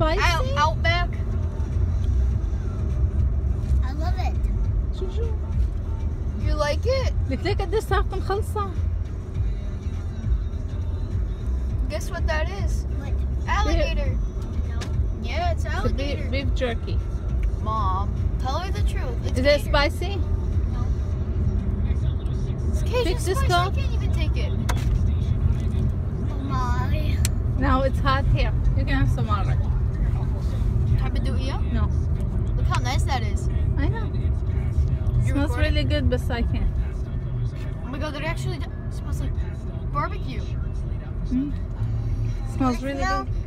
spicy? Outback. I love it. شوفوا You like it? قلت لك قد صارت مخلصة. Guess what that is? What? Alligator. No. Yeah, it's It's a alligator. beef jerky. Mom, tell her the truth. It's Is it gator. spicy? It's Cajun Fix this spice. I cup. can't even take it. Oh my. No, it's hot here. You can have some water. Habiduia? No. Look how nice that is. I know. You Smells recording? really good, but I can't. Oh my god, that actually smells like barbecue. Smells really good.